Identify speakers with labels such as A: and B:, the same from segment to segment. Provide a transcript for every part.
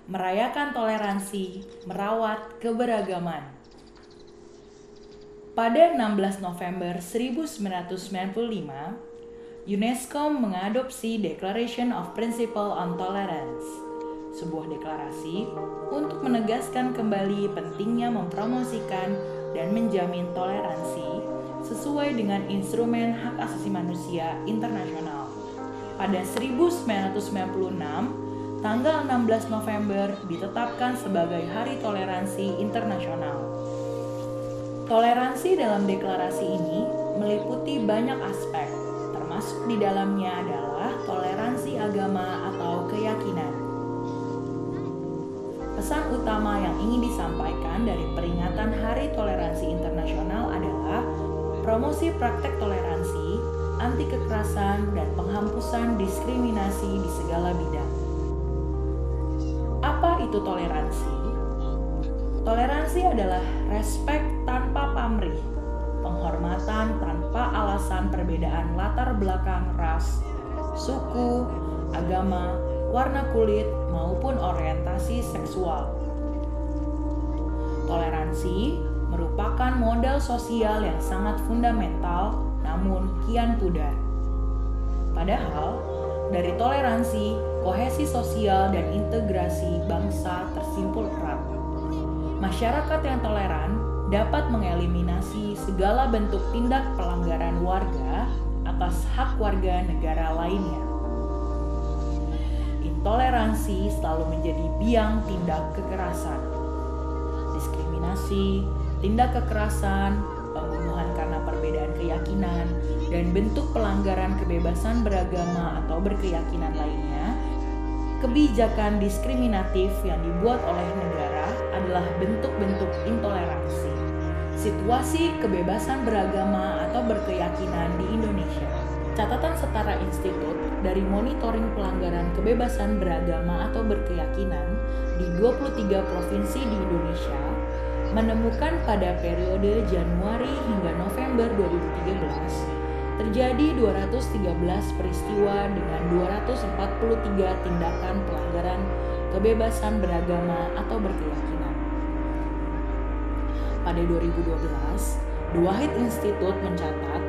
A: Merayakan toleransi, merawat keberagaman. Pada 16 November 1995, UNESCO mengadopsi Declaration of Principle on Tolerance, sebuah deklarasi untuk menegaskan kembali pentingnya mempromosikan dan menjamin toleransi sesuai dengan instrumen hak asasi manusia internasional. Pada 1996, tanggal 16 November ditetapkan sebagai Hari Toleransi Internasional. Toleransi dalam deklarasi ini meliputi banyak aspek, termasuk di dalamnya adalah toleransi agama atau keyakinan. Pesan utama yang ingin disampaikan dari peringatan Hari Toleransi Internasional adalah promosi praktek toleransi, anti kekerasan, dan penghapusan diskriminasi di segala bidang. Apa itu toleransi? Toleransi adalah respek tanpa pamrih, penghormatan tanpa alasan perbedaan latar belakang ras, suku, agama, warna kulit, maupun orientasi seksual. Toleransi merupakan modal sosial yang sangat fundamental namun kian pudar. Padahal, dari toleransi, kohesi sosial dan integrasi bangsa tersimpul erat. Masyarakat yang toleran dapat mengeliminasi segala bentuk tindak pelanggaran warga atas hak warga negara lainnya. Intoleransi selalu menjadi biang tindak kekerasan, diskriminasi, tindak kekerasan, pembunuhan karena perbedaan keyakinan, dan bentuk pelanggaran kebebasan beragama atau berkeyakinan lainnya. Kebijakan diskriminatif yang dibuat oleh negara adalah bentuk-bentuk intoleransi. Situasi kebebasan beragama atau berkeyakinan di Indonesia. Catatan Setara Institut dari monitoring pelanggaran kebebasan beragama atau berkeyakinan di 23 provinsi di Indonesia menemukan pada periode Januari hingga November 2013 terjadi 213 peristiwa dengan 243 tindakan pelanggaran kebebasan beragama atau berkeyakinan. Pada 2012, The Wahid Institute mencatat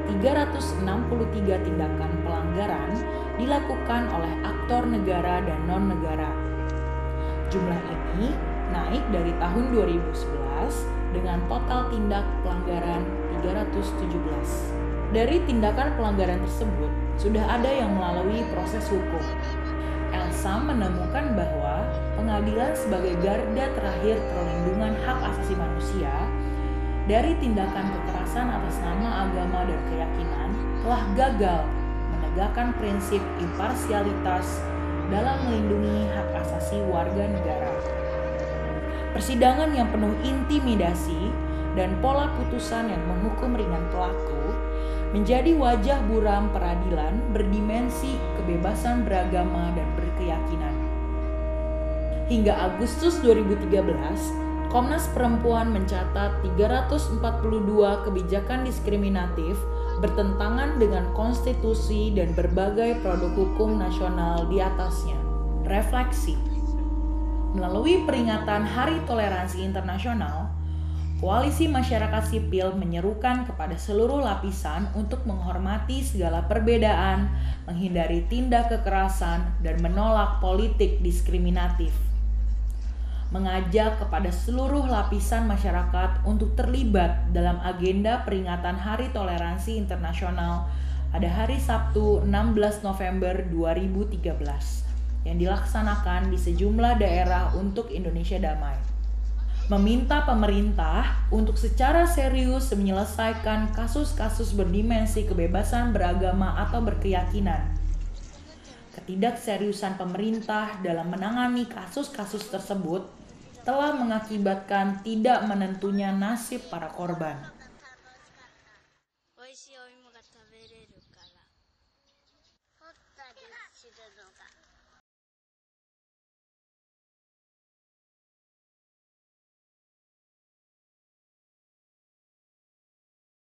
A: 363 tindakan pelanggaran dilakukan oleh aktor negara dan non-negara. Jumlah ini naik dari tahun 2011 dengan total tindak pelanggaran 317. Dari tindakan pelanggaran tersebut, sudah ada yang melalui proses hukum. Elsa menemukan bahwa pengadilan sebagai garda terakhir perlindungan hak asasi manusia dari tindakan kekerasan atas nama agama dan keyakinan telah gagal menegakkan prinsip imparsialitas dalam melindungi hak asasi warga negara. Persidangan yang penuh intimidasi dan pola putusan yang menghukum ringan pelaku menjadi wajah buram peradilan berdimensi kebebasan beragama dan berkeyakinan. Hingga Agustus 2013, Komnas Perempuan mencatat 342 kebijakan diskriminatif bertentangan dengan konstitusi dan berbagai produk hukum nasional di atasnya. Refleksi. Melalui peringatan Hari Toleransi Internasional, Koalisi Masyarakat Sipil menyerukan kepada seluruh lapisan untuk menghormati segala perbedaan, menghindari tindak kekerasan, dan menolak politik diskriminatif. Mengajak kepada seluruh lapisan masyarakat untuk terlibat dalam agenda peringatan Hari Toleransi Internasional pada hari Sabtu 16 November 2013 yang dilaksanakan di sejumlah daerah untuk Indonesia Damai. Meminta pemerintah untuk secara serius menyelesaikan kasus-kasus berdimensi kebebasan beragama atau berkeyakinan. Ketidakseriusan pemerintah dalam menangani kasus-kasus tersebut telah mengakibatkan tidak menentunya nasib para korban.